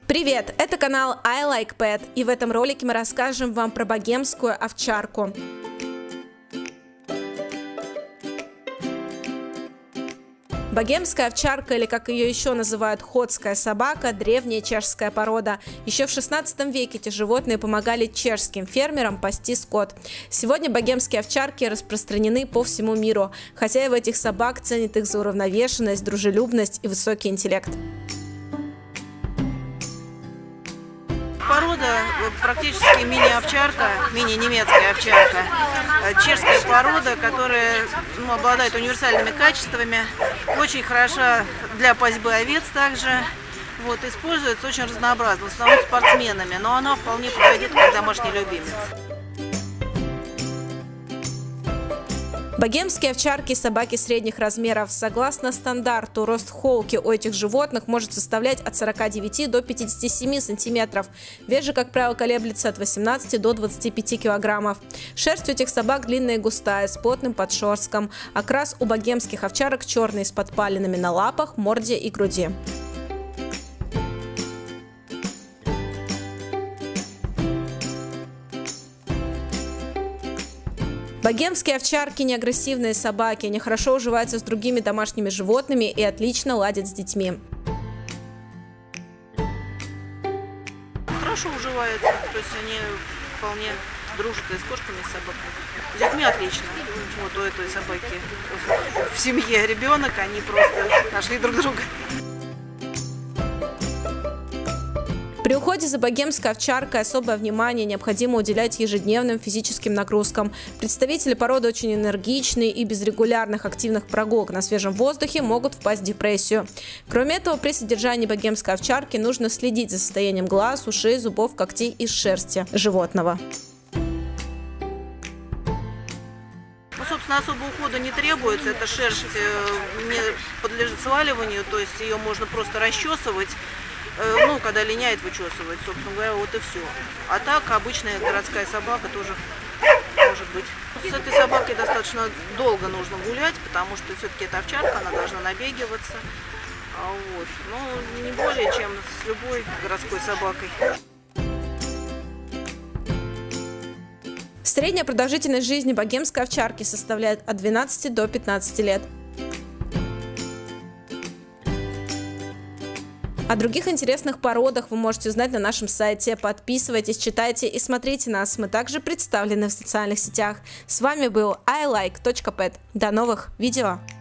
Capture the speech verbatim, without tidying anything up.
Привет! Это канал I Like Pet, и в этом ролике мы расскажем вам про богемскую овчарку. Богемская овчарка, или как ее еще называют хотская собака, древняя чешская порода. Еще в шестнадцатом веке эти животные помогали чешским фермерам пасти скот. Сегодня богемские овчарки распространены по всему миру. Хозяева этих собак ценят их за уравновешенность, дружелюбность и высокий интеллект. Порода практически мини-овчарка, мини-немецкая овчарка. Чешская порода, которая ну, обладает универсальными качествами, очень хороша для пасьбы овец также. Вот, используется очень разнообразно, в основном спортсменами, но она вполне подойдет как домашний любимец. Богемские овчарки – собаки средних размеров. Согласно стандарту, рост холки у этих животных может составлять от сорока девяти до пятидесяти семи сантиметров. Вес же, как правило, колеблется от восемнадцати до двадцати пяти килограммов. Шерсть у этих собак длинная и густая, с плотным подшерстком. Окрас у богемских овчарок черный, с подпалинами на лапах, морде и груди. Богемские овчарки – неагрессивные собаки, они хорошо уживаются с другими домашними животными и отлично ладят с детьми. Хорошо уживаются, то есть они вполне дружат и с кошками, и с собаками. С детьми отлично. Вот у этой собаки в семье ребенок, они просто нашли друг друга. При уходе за богемской овчаркой особое внимание необходимо уделять ежедневным физическим нагрузкам. Представители породы очень энергичные и без регулярных активных прогулок на свежем воздухе могут впасть в депрессию. Кроме этого, при содержании богемской овчарки нужно следить за состоянием глаз, ушей, зубов, когтей и шерсти животного. Ну, собственно, особого ухода не требуется. Эта шерсть не подлежит сваливанию, то есть ее можно просто расчесывать. Ну, когда линяет, вычесывать, собственно говоря, вот и все. А так, обычная городская собака тоже может быть. С этой собакой достаточно долго нужно гулять, потому что все-таки это овчарка, она должна набегиваться. Вот. Ну, не более, чем с любой городской собакой. Средняя продолжительность жизни богемской овчарки составляет от двенадцати до пятнадцати лет. О других интересных породах вы можете узнать на нашем сайте. Подписывайтесь, читайте и смотрите нас. Мы также представлены в социальных сетях. С вами был I Like точка Pet. До новых видео!